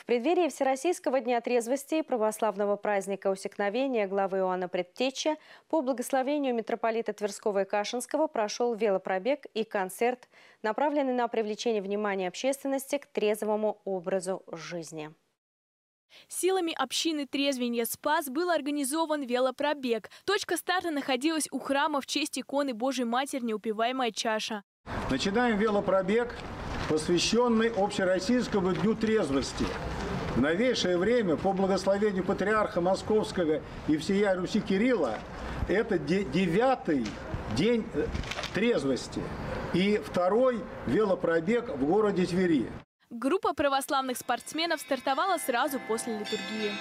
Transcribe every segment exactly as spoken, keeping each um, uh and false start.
преддверии Всероссийского дня трезвости и православного праздника Усекновения главы Иоанна Предтечи по благословению митрополита Тверского и Кашинского прошел велопробег и концерт, направленный на привлечение внимания общественности к трезвому образу жизни. Силами общины трезвенья «Спас» был организован велопробег. Точка старта находилась у храма в честь иконы Божьей Матери «Неупиваемая чаша». Начинаем велопробег, посвященный Общероссийскому дню трезвости. В новейшее время, по благословению патриарха Московского и всея Руси Кирилла, это девятый день трезвости и второй велопробег в городе Твери. Группа православных спортсменов стартовала сразу после литургии.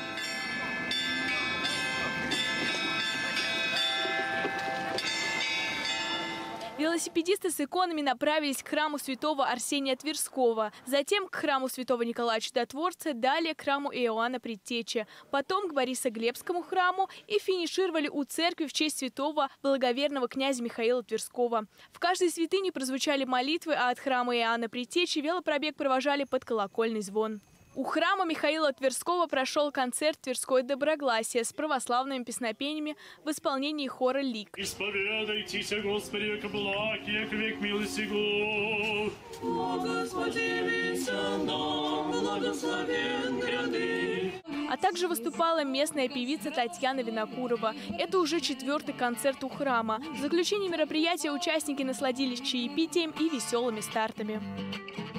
Велосипедисты с иконами направились к храму святого Арсения Тверского, затем к храму святого Николая Чудотворца, далее к храму Иоанна Предтечи, потом к Борисоглебскому храму и финишировали у церкви в честь святого благоверного князя Михаила Тверского. В каждой святыне прозвучали молитвы, а от храма Иоанна Предтечи велопробег провожали под колокольный звон. У храма Михаила Тверского прошел концерт «Тверское доброгласие» с православными песнопениями в исполнении хора «Лик». Исповедайтесь, Господи, век благ, век век милости Год. О, Господи, явися нам, благословен ряды. А также выступала местная певица Татьяна Винокурова. Это уже четвертый концерт у храма. В заключении мероприятия участники насладились чаепитием и веселыми стартами.